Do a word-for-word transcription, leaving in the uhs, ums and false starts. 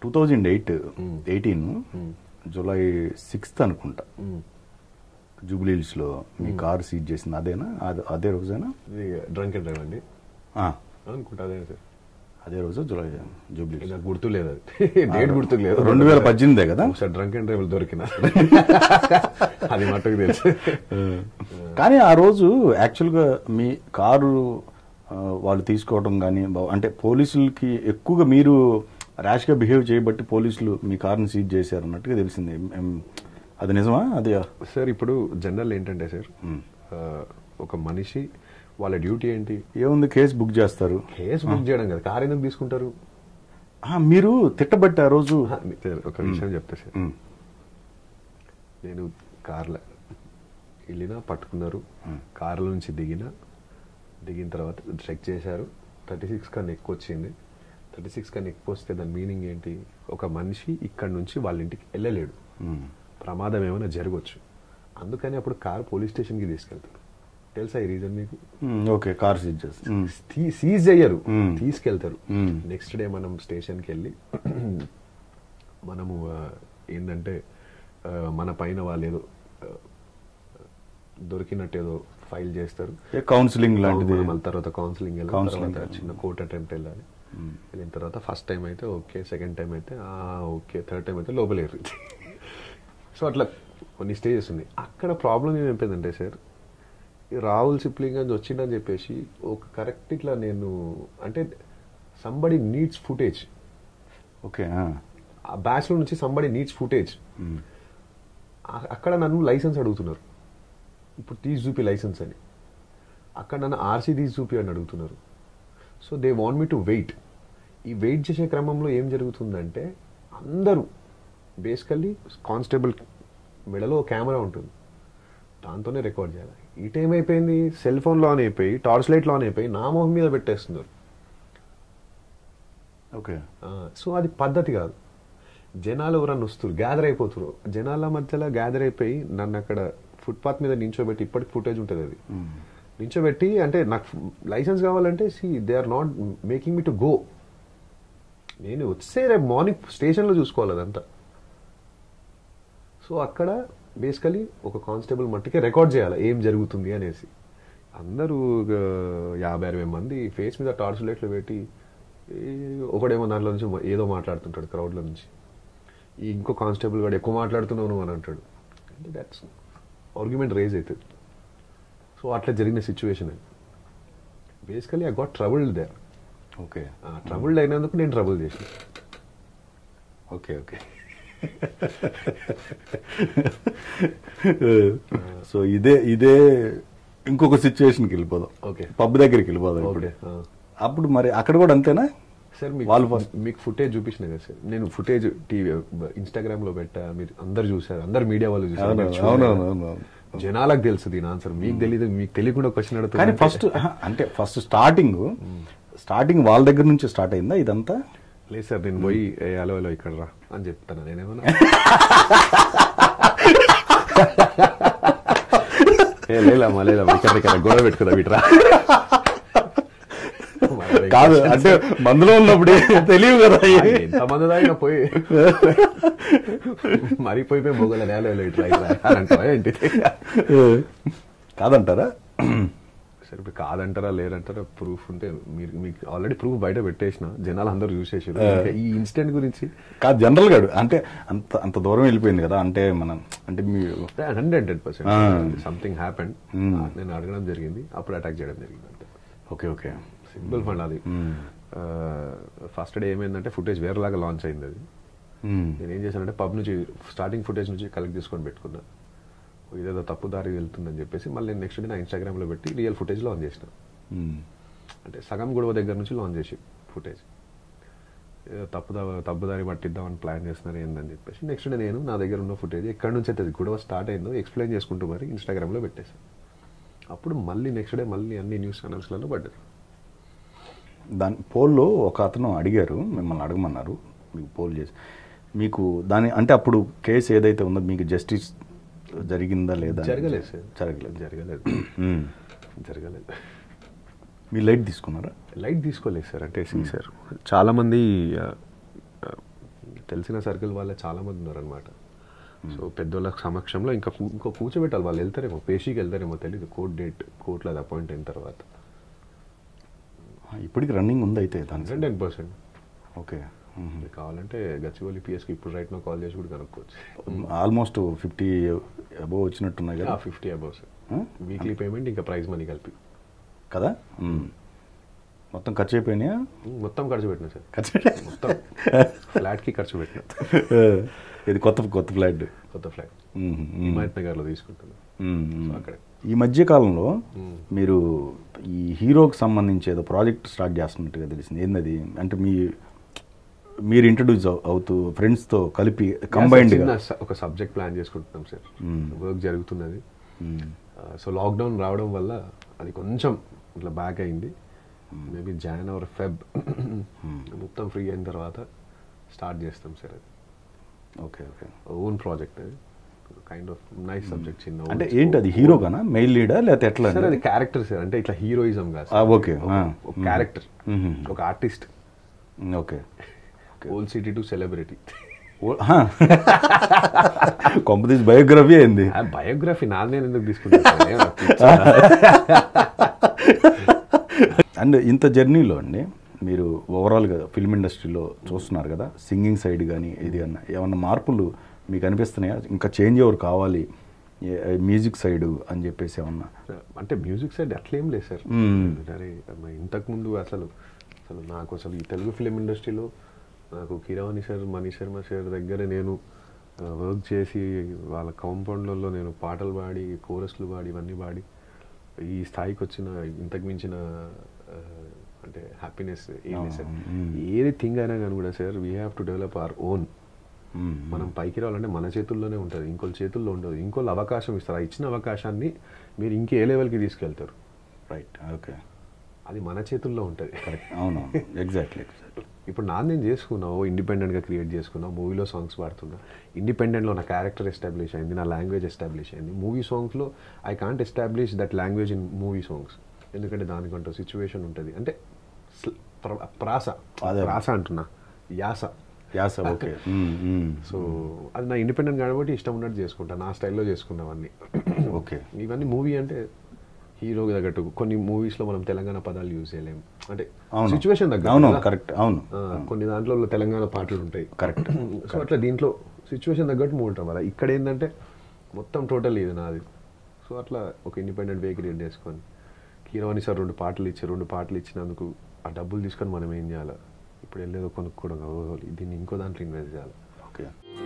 Two thousand eight eighteen July sixth అనుకుంటా, జూబ్లీ హిల్స్లో మీ కార్ సీజ్ చేసింది అదేనా? అదే రోజేనా? డ్రంక్ అండ్ డ్రైవ్ అండి అనుకుంటా, అదే సార్. అదే రోజు జూలై జూబ్లీ హిల్స్. నాకు గుర్తు లేదు, అది డేట్ గుర్తు లేదు. రెండు వేల పద్దెనిమిదే కదా సార్ డ్రంక్ అండ్ డ్రైవ్ దొరికిన అది మట్టుకు తెలుసు. కానీ ఆ రోజు యాక్చువల్గా మీ కారు వాళ్ళు తీసుకోవడం కానీ, అంటే పోలీసులకి ఎక్కువగా మీరు ర్యాష్గా బిహేవ్ చేయబట్టి పోలీసులు మీ కార్ని సీజ్ చేశారు అన్నట్టుగా తెలిసింది. అది నిజమా? అది సార్ ఇప్పుడు జనరల్ ఏంటంటే సార్, ఒక మనిషి వాళ్ళ డ్యూటీ ఏంటి? ఏముంది, కేసు బుక్ చేస్తారు. కేసు బుక్ చేయడం కదా, కార్ ఎందుకు తీసుకుంటారు? మీరు తిట్టబట్టి ఆ రోజు ఒక విషయం చెప్తా సార్, నేను కార్లో వెళ్ళినా పట్టుకున్నారు, కార్ల నుంచి దిగినా, దిగిన తర్వాత చెక్ చేశారు, థర్టీ సిక్స్ కన్నా ఎక్కువ వచ్చింది. థర్టీ సిక్స్ కన్నా ఎక్కువ వస్తే దాని మీనింగ్ ఏంటి? ఒక మనిషి ఇక్కడ నుంచి వాళ్ళ ఇంటికి వెళ్ళలేడు, ప్రమాదం ఏమైనా జరగవచ్చు. అందుకని అప్పుడు కార్ పోలీస్ స్టేషన్కి తీసుకెళ్తారు. తెలుసా ఈ రీజన్ మీకు? ఓకే, కార్ సీజ్ చేస్తారు. సీజ్ చేయరు, తీసుకెళ్తారు. నెక్స్ట్ డే మనం స్టేషన్కి వెళ్ళి మనము ఏంటంటే మన పైన వాళ్ళు ఏదో దొరికినట్టు ఏదో ఫైల్ చేస్తారు, కౌన్సిలింగ్ లాంటిది. మళ్ళీ తర్వాత కౌన్సిలింగ్ వెళ్ళాలి, తర్వాత చిన్న కోర్ట్ అటెంప్ట్ వెళ్ళాలి. వెళ్ళిన తర్వాత ఫస్ట్ టైం అయితే ఓకే, సెకండ్ టైం అయితే ఓకే, థర్డ్ టైం అయితే లోపలేరు. సో అట్లా కొన్ని స్టేజెస్ ఉన్నాయి. అక్కడ ప్రాబ్లం ఏమైపోయిందంటే సార్, రాహుల్ సిప్లింగంజ్ వచ్చిందని చెప్పేసి ఒక కరెక్ట్ ఇట్లా నేను అంటే సంబడి నీడ్స్ ఫుటేజ్. ఓకే, ఆ బ్యాచ్లో నుంచి సంబడి నీడ్స్ ఫుటేజ్. అక్కడ నన్ను లైసెన్స్ అడుగుతున్నారు, ఇప్పుడు తీసి చూపి లైసెన్స్ అని. అక్కడ నన్ను ఆర్సీ తీసి చూపి అని అడుగుతున్నారు. So they want me to wait. ఈ వెయిట్ చేసే క్రమంలో ఏం జరుగుతుందంటే, అందరూ బేసికల్లీ కానిస్టేబుల్ మెడలో కెమెరా ఉంటుంది, దాంతోనే రికార్డ్ చేయాలి. ఈ టైం అయిపోయింది, సెల్ ఫోన్లో ఆన్ అయిపోయి, టార్చ్ లైట్లో ఆన్ అయిపోయి నా మొహం మీద పెట్టేస్తున్నారు. ఓకే, సో అది పద్ధతి కాదు. జనాలు ఎవరన్నా వస్తారు, గ్యాదర్ అయిపోతారు, జనాల మధ్యలో గ్యాదర్ అయిపోయి నన్ను అక్కడ ఫుట్పాత్ మీద నించోబెట్టి, ఇప్పటికి ఫుటేజ్ ఉంటుంది అది, నించోబెట్టి అంటే నాకు లైసెన్స్ కావాలంటే see they are not making me to go. నేను వచ్చే రేపు మార్నింగ్ స్టేషన్లో చూసుకోవాలి అదంతా. సో అక్కడ బేసికలీ ఒక కానిస్టేబుల్ మట్టికే రికార్డ్ చేయాలి ఏం జరుగుతుంది అనేసి. అందరూ యాభై అరవై మంది ఫేస్ మీద టార్చ్ లైట్లు పెట్టి, ఒకడేమో దాంట్లో నుంచి ఏదో మాట్లాడుతుంటాడు క్రౌడ్లో నుంచి, ఇంకో కానిస్టేబుల్ వాడు ఎక్కువ మాట్లాడుతున్నావు అని అంటాడు. అంటే దాట్స్ ఆర్గ్యుమెంట్ రేజ్ అవుతుంది. సో అట్లా జరిగిన సిచ్యువేషన్ అది. Basically I got troubled there. Okay, troubled అయినందుకు నేను ట్రబుల్ చేసిన. ఓకే ఓకే సో ఇదే ఇదే ఇంకొక సిచ్యువేషన్కి వెళ్ళిపోదాం. ఓకే, పబ్ దగ్గరికి వెళ్ళిపోదాం. ఓకే, అప్పుడు మరి అక్కడ కూడా అంతేనా సార్? వాళ్ళు మీకు ఫుటేజ్ చూపించిన కదా సార్, నేను ఫుటేజ్ టీవీ ఇన్స్టాగ్రామ్ లో పెట్టా, మీరు అందరు చూసారు, అందరు మీడియా వాళ్ళు చూసారు. జనాలకు తెలుసు దీని ఆన్సర్, మీకు తెలియదు. మీకు తెలియకుండా క్వశ్చన్ అడుగుతుంది. కానీ ఫస్ట్ అంటే ఫస్ట్ స్టార్టింగ్ స్టార్టింగ్ వాళ్ళ దగ్గర నుంచి స్టార్ట్ అయిందా ఇదంతా? లేదు సార్, నేను పోయి హలో హలో ఇక్కడ రా అని చెప్తాను. నేనేమన్నా లేదమ్మా లేదమ్మా ఇక్కడ ఇక్కడ గొడవ పెట్టుకుందా వీటరా కాదు, అంటే మందులో ఉన్నప్పుడే తెలియదు కదా ఎంత మంది దాకా పోయి మరీ పోయిపోయి మొగల హలో హలో ఇట్లా ఇట్లా ఏంటి కాదంటారా? సరే ఇప్పుడు కాదంటారా లేదంటారా? ప్రూఫ్ ఉంటే మీరు మీకు ఆల్రెడీ ప్రూఫ్ బయట పెట్టేసిన, జనాలు అందరూ చూసేసారు. ఈ ఇన్సిడెంట్ గురించి కాదు, జనరల్ గా అంటే అంత అంత దూరం వెళ్ళిపోయింది కదా, అంటే మనం అంటే మీరు hundred hundred percent something happened. నేను అడగడం జరిగింది, అప్పుడు అటాక్ చేయడం జరిగింది అంటే. ఓకే ఓకే, సింపుల్ ఫండ్ అది. ఫస్ట్ డే ఏమైందంటే ఫుటేజ్ వేరేలాగా లాంచ్ అయింది. అది నేను ఏం చేశానంటే పబ్ నుంచి స్టార్టింగ్ ఫుటేజ్ నుంచి కలెక్ట్ చేసుకొని పెట్టుకున్నా. ఇదేదో తప్పు దారి వెళ్తుందని చెప్పేసి మళ్ళీ నెక్స్ట్ డే నా ఇన్స్టాగ్రామ్లో పెట్టి రియల్ ఫుటేజ్ లాంచ్ చేసిన. అంటే సగం గొడవ దగ్గర నుంచి లాంచ్ చేసి ఫుటేజ్ తప్పు తప్పుదారి పట్టిద్దామని ప్లాన్ చేస్తున్నారు ఏందని చెప్పేసి నెక్స్ట్ డే నేను నా దగ్గర ఉన్న ఫుటేజ్ ఎక్కడి నుంచి అయితే గొడవ స్టార్ట్ అయిందో ఎక్స్ప్లెయిన్ చేసుకుంటూ మరి ఇన్స్టాగ్రామ్లో పెట్టేశాను. అప్పుడు మళ్ళీ నెక్స్ట్ డే మళ్ళీ అన్ని న్యూస్ ఛానల్స్లలో పడ్డది. దాని పోల్లో ఒక అతను అడిగారు, మిమ్మల్ని అడగమన్నారు, మీకు పోల్ చేసి మీకు దాని అంటే అప్పుడు కేసు ఏదైతే ఉందో మీకు జస్టిస్ జరిగిందా లేదా? జరగలేదు సార్, జరగలేదు జరగలేదు జరగలేదు మీ లైట్ తీసుకున్నారా? లైట్ తీసుకోలేదు సార్. అంటే సార్ చాలామంది తెలిసిన సర్కిల్ వాళ్ళే చాలా మంది ఉన్నారనమాట. సో పెద్దోళ్ళ సమక్షంలో ఇంకా కూ- ఇంకో కూర్చోబెట్టాలి, వాళ్ళు వెళ్తారేమో, పేషీకి వెళ్తారేమో తెలియదు, కోర్ట్ డేట్ కోర్టులో అది అపాయింట్ అయిన తర్వాత. ఇప్పటికి రన్నింగ్ ఉంది అయితే దానికి. Hundred ten percent okay. కావాలంటే గచ్చిబౌలి పిఎస్కి ఇప్పుడు రైట్ నో కాల్ చేసి కూడా కనుక్కోవచ్చు. ఆల్మోస్ట్ ఫిఫ్టీ అబోవ్ వచ్చినట్టున్నాయి కదా. Fifty above sir, weekly payment ఇంకా ప్రైజ్ మనీ కలిపి కదా. మ్మ్. మొత్తం ఖర్చు అయిపోయినాయా? మొత్తం ఖర్చు పెట్టినా సార్, ఖర్చు పెట్టా మొత్తం ఫ్లాట్కి ఖర్చు పెట్టినా. ఇది కొత్త కొత్త ఫ్లాట్. కొత్త ఫ్లాట్ హిమాయత్ నగర్లో తీసుకుంటున్నాను. సో అక్కడే ఈ మధ్య కాలంలో మీరు ఈ హీరోకి సంబంధించి ఏదో ప్రాజెక్ట్ స్టార్ట్ చేస్తున్నట్టుగా తెలిసింది. ఏంది అంటే మీ మీరు ఇంట్రడ్యూస్ అవుతూ ఫ్రెండ్స్తో కలిపి కంబైన్డ్ ఒక సబ్జెక్ట్ ప్లాన్ చేసుకుంటున్నాం సార్, వర్క్ జరుగుతున్నది. సో లాక్డౌన్ రావడం వల్ల అది కొంచెం ఇట్లా బ్యాక్ అయింది. మేబీ జాన్ ఆర్ ఫెబ్ మొత్తం ఫ్రీ అయిన తర్వాత స్టార్ట్ చేస్తాం సార్. అది ఓకే ఓకే ఓన్ ప్రాజెక్ట్, అది కైండ్ ఆఫ్ నైస్ సబ్జెక్ట్. చిన్న అంటే ఏంటి అది, హీరోగానా, మెయిల్ లీడా లేకపోతే ఎట్లా? సార్ అది క్యారెక్టర్ సార్, అంటే ఇట్లా హీరోయిజం కాదు, ఓకే ఒక క్యారెక్టర్, ఒక artist. Okay old city to celebrity. కాంపిటీస్ బయోగ్రఫీ అయింది. బయోగ్రఫీ నాది నేను ఎందుకు తీసుకుంటాను. అండ్ ఇంత జర్నీలో అండి మీరు ఓవరాల్గా ఫిల్మ్ ఇండస్ట్రీలో చూస్తున్నారు కదా, సింగింగ్ సైడ్ కానీ ఇది అన్న ఏమన్నా మార్పులు మీకు అనిపిస్తున్నాయా? ఇంకా చేంజ్ ఓవర్ కావాలి మ్యూజిక్ సైడ్ అని చెప్పేసి ఏమన్నా? అంటే మ్యూజిక్ సైడ్ అట్లేం లేదు సార్. సరే ఇంతకుముందు అసలు అసలు నాకు అసలు ఈ తెలుగు ఫిలిం ఇండస్ట్రీలో నాకు కీరవాణి సార్, మణి శర్మ సార్ దగ్గర నేను వర్క్ చేసి వాళ్ళ కాంపౌండ్లలో నేను పాటలు పాడి, కోరస్లు పాడి, ఇవన్నీ పాడి ఈ స్థాయికి వచ్చిన ఇంతకు మించిన అంటే హ్యాపీనెస్ ఏం లేదు సార్. ఏది థింగ్ అయినా కానీ కూడా sir, we have to develop our own. మనం పైకి రావాలంటే మన చేతుల్లోనే ఉంటుంది, ఇంకోళ్ళ చేతుల్లో ఉండదు. ఇంకోళ్ళు అవకాశం ఇస్తారు, ఆ ఇచ్చిన అవకాశాన్ని మీరు ఇంకే లెవెల్కి తీసుకెళ్తారు. రైట్. ఓకే, అది మన చేతుల్లో ఉంటుంది. కరెక్ట్. అవును, ఎగ్జాక్ట్లీ. ఇప్పుడు నాది నేను చేసుకున్నా, ఓ ఇండిపెండెంట్గా క్రియేట్ చేసుకున్నా, మూవీలో సాంగ్స్ పాడుతున్నా, ఇండిపెండెంట్లో నా క్యారెక్టర్ ఎస్టాబ్లిష్ అయింది, నా లాంగ్వేజ్ ఎస్టాబ్లిష్ అయింది. మూవీ సాంగ్స్లో I can't establish that language in movie songs, ఎందుకంటే దానికంటూ సిచ్యువేషన్ ఉంటుంది. అంటే ప్రాస ప్రాస అంటున్నా, యాస యాస. ఓకే. సో అది నా ఇండిపెండెంట్ కాబట్టి ఇష్టం ఉన్నట్టు చేసుకుంటా, నా స్టైల్లో చేసుకున్నవన్నీ. ఓకే. ఇవన్నీ మూవీ అంటే హీరోకి తగ్గట్టు కొన్ని మూవీస్లో మనం తెలంగాణ పదాలు యూజ్ చేయలేము, అంటే సిచ్యువేషన్ దగ్గర. అవును, కరెక్ట్. అవును, కొన్ని దాంట్లో తెలంగాణ పాటలు ఉంటాయి. కరెక్ట్. సో అట్లా దీంట్లో సిచ్యువేషన్ తగ్గట్టు మూవ్ ఉంటాం కదా. ఇక్కడ ఏంటంటే మొత్తం టోటల్ ఇది నాది. సో అట్లా ఒక ఇండిపెండెంట్ వే క్రియేట్ చేసుకొని కీరవాణి సార్ రెండు పాటలు ఇచ్చి రెండు పాటలు ఇచ్చినందుకు ఆ డబ్బులు తీసుకొని మనం ఏం చేయాలి, ఇప్పుడు వెళ్ళేదో కొనుక్కోవడం, దీన్ని ఇంకో దాంట్లో ఇన్వెస్ట్ చేయాలి. ఓకే.